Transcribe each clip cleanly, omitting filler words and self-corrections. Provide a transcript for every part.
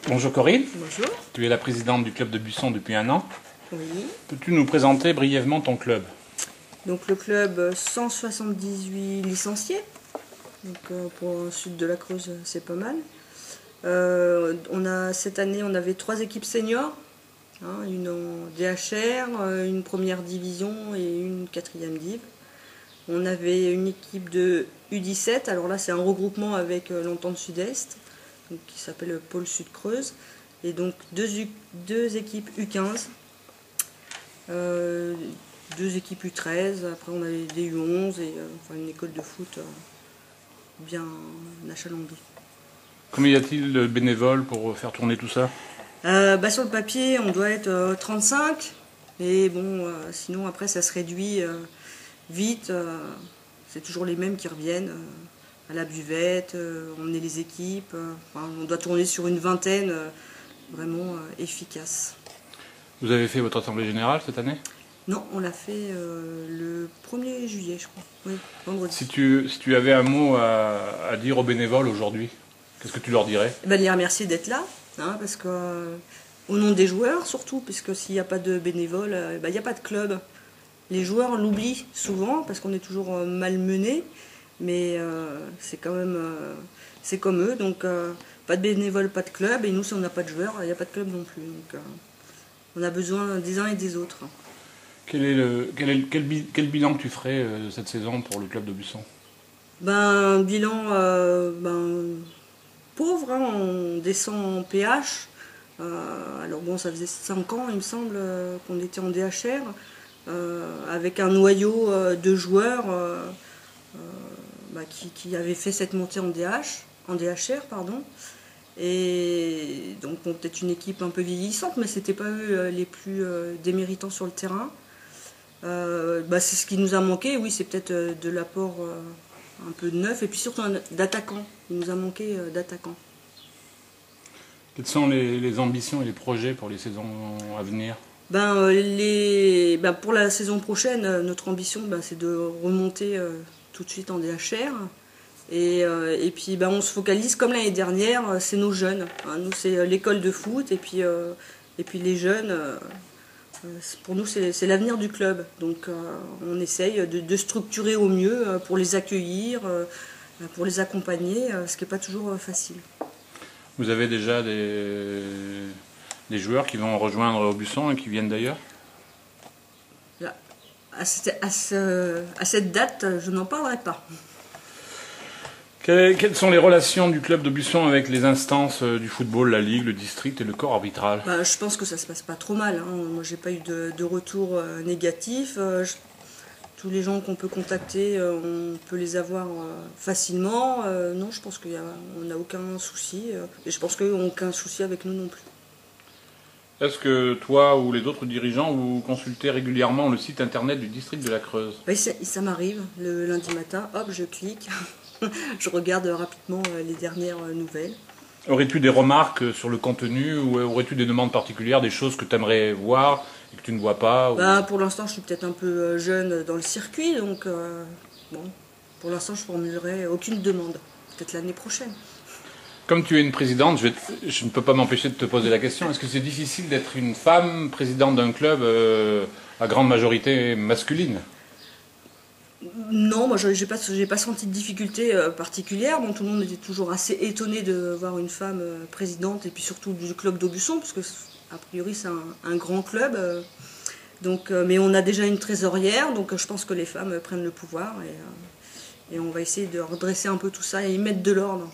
Bonjour Corinne. Bonjour. Tu es la présidente du club de Buisson depuis un an. Oui. Peux-tu nous présenter brièvement ton club? Donc le club 178 licenciés. Donc pour le sud de la Creuse, c'est pas mal. Cette année, on avait 3 équipes seniors. Une en DHR, une première division et une 4e div. On avait une équipe de U17. Alors là, c'est un regroupement avec l'Entente Sud-Est, qui s'appelle Pôle Sud-Creuse. Et donc deux équipes U15. 2 équipes U13, après on avait des U11 et une école de foot bien achalandée. Combien y a-t-il de bénévoles pour faire tourner tout ça? Sur le papier, on doit être 35, et bon, sinon après ça se réduit vite. C'est toujours les mêmes qui reviennent à la buvette, emmener les équipes. On doit tourner sur une vingtaine vraiment efficace. Vous avez fait votre assemblée générale cette année? Non, on l'a fait le 1er juillet, je crois. Oui, vendredi. Si tu avais un mot à dire aux bénévoles aujourd'hui, qu'est-ce que tu leur dirais? Les remercier d'être là, parce que au nom des joueurs surtout, puisque s'il n'y a pas de bénévoles, il n'y a pas de club. Les joueurs l'oublient souvent parce qu'on est toujours malmenés, mais c'est quand même c'est comme eux, donc pas de bénévoles, pas de club, et nous si on n'a pas de joueurs, il n'y a pas de club non plus. Donc on a besoin des uns et des autres. Quel bilan que tu ferais cette saison pour le club de Buisson? Un bilan pauvre, on descend en PH. Alors bon, ça faisait 5 ans, il me semble, qu'on était en DHR, avec un noyau de joueurs qui avaient fait cette montée en DHR, pardon. Et donc bon, peut-être une équipe un peu vieillissante, mais c'était pas eux les plus déméritants sur le terrain. C'est ce qui nous a manqué, oui, c'est peut-être de l'apport un peu de neuf, et puis surtout d'attaquants. Il nous a manqué d'attaquants. Quelles sont les ambitions et les projets pour les saisons à venir? Pour la saison prochaine, notre ambition, c'est de remonter tout de suite en DHR. Et puis on se focalise, comme l'année dernière, c'est nos jeunes. Nous, c'est l'école de foot, et puis les jeunes, pour nous, c'est l'avenir du club. Donc on essaye de structurer au mieux pour les accueillir, pour les accompagner, ce qui n'est pas toujours facile. Vous avez déjà des joueurs qui vont rejoindre Buisson et qui viennent d'ailleurs? À cette date, je n'en parlerai pas. Quelles sont les relations du club de Buisson avec les instances du football, la ligue, le district et le corps arbitral? Je pense que ça se passe pas trop mal. Moi, j'ai pas eu de retour négatif. Tous les gens qu'on peut contacter, on peut les avoir facilement. Non, je pense qu'on n'a aucun souci. Et je pense qu'ils n'ont aucun souci avec nous non plus. Est-ce que toi ou les autres dirigeants, vous consultez régulièrement le site internet du district de la Creuse? Ça m'arrive, le lundi matin, hop, je clique. Je regarde rapidement les dernières nouvelles. Aurais-tu des remarques sur le contenu, ou aurais-tu des demandes particulières, des choses que tu aimerais voir et que tu ne vois pas? Pour l'instant, je suis peut-être un peu jeune dans le circuit, donc pour l'instant, je ne formulerai aucune demande. Peut-être l'année prochaine. Comme tu es une présidente, je ne peux pas m'empêcher de te poser la question. Est-ce que c'est difficile d'être une femme présidente d'un club à grande majorité masculine? Non, moi j'ai pas senti de difficulté particulière. Tout le monde était toujours assez étonné de voir une femme présidente, et puis surtout du club d'Aubusson, parce que a priori c'est un grand club. Mais on a déjà une trésorière, donc je pense que les femmes prennent le pouvoir, et on va essayer de redresser un peu tout ça et y mettre de l'ordre.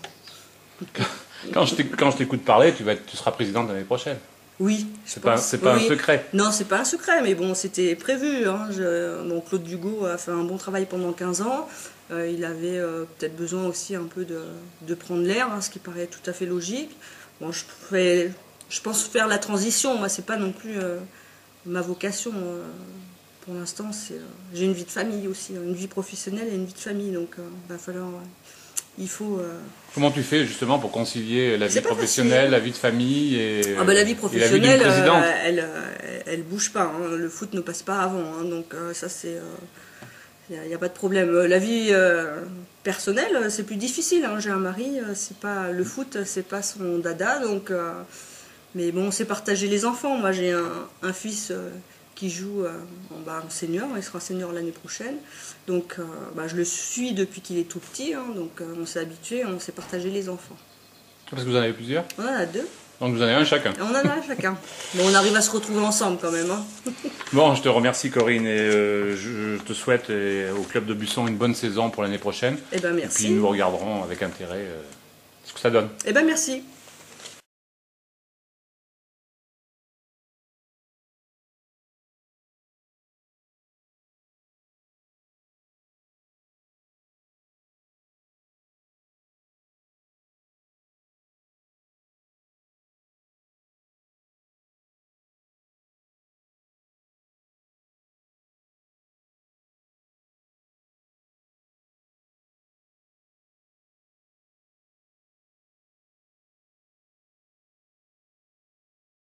Quand je t'écoute parler, tu seras présidente l'année prochaine. Oui, c'est pas un secret. Non, c'est pas un secret, mais bon, c'était prévu. Claude Dugo a fait un bon travail pendant 15 ans. Il avait peut-être besoin aussi un peu de prendre l'air, ce qui paraît tout à fait logique. Bon, je pense faire la transition. Moi, c'est pas non plus ma vocation. Pour l'instant, j'ai une vie de famille aussi, une vie professionnelle et une vie de famille, donc va falloir. Il faut. Comment tu fais justement pour concilier la vie professionnelle, la vie de famille et la vie professionnelle, la vie d'une présidente? elle bouge pas. Le foot ne passe pas avant, donc ça Il n'y a pas de problème. La vie personnelle, c'est plus difficile, hein. J'ai un mari, c'est pas le foot, c'est pas son dada, donc. Mais bon, c'est partager les enfants. Moi, j'ai un fils qui joue en senior, il sera senior l'année prochaine. Donc, je le suis depuis qu'il est tout petit, hein. Donc on s'est habitué, on s'est partagé les enfants. Parce que vous en avez plusieurs? On en a 2. Donc vous en avez un chacun. On en a un chacun. Bon, on arrive à se retrouver ensemble quand même, hein. Bon, je te remercie Corinne et je te souhaite au Club de Busson une bonne saison pour l'année prochaine. Eh ben merci. Et puis nous regarderons avec intérêt ce que ça donne. Eh ben merci.